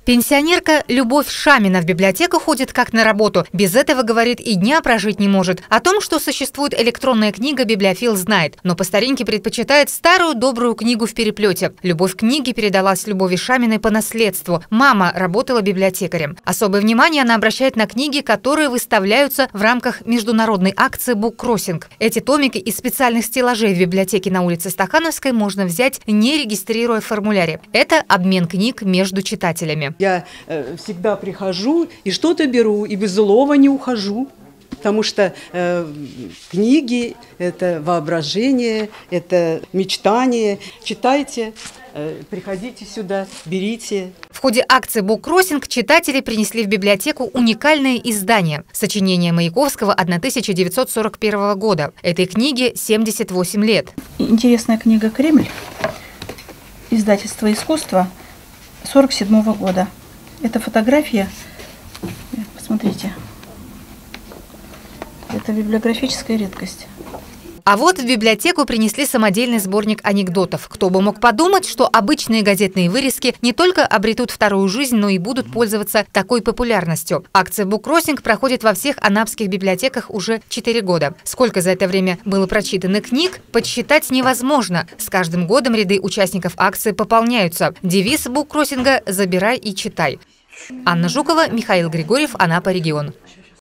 Пенсионерка Любовь Шамина в библиотеку ходит как на работу. Без этого, говорит, и дня прожить не может. О том, что существует электронная книга, библиофил знает, но по старинке предпочитает старую добрую книгу в переплете. Любовь к книге передалась Любови Шаминой по наследству. Мама работала библиотекарем. Особое внимание она обращает на книги, которые выставляются в рамках международной акции «Буккроссинг». Эти томики из специальных стеллажей в библиотеке на улице Стахановской можно взять, не регистрируя в формуляре. Это обмен книг между читателями. Я всегда прихожу и что-то беру, и без улова не ухожу, потому что книги – это воображение, это мечтание. Читайте, приходите сюда, берите. В ходе акции «Буккроссинг» читатели принесли в библиотеку уникальное издание – сочинение Маяковского 1941 года. Этой книге 78 лет. Интересная книга «Кремль», издательство «Искусство». 1947 года. Это фотография, посмотрите, это библиографическая редкость. А вот в библиотеку принесли самодельный сборник анекдотов. Кто бы мог подумать, что обычные газетные вырезки не только обретут вторую жизнь, но и будут пользоваться такой популярностью. Акция «Буккроссинг» проходит во всех анапских библиотеках уже 4 года. Сколько за это время было прочитано книг, подсчитать невозможно. С каждым годом ряды участников акции пополняются. Девиз «Буккроссинга» – «Забирай и читай». Анна Жукова, Михаил Григорьев, Анапа, регион.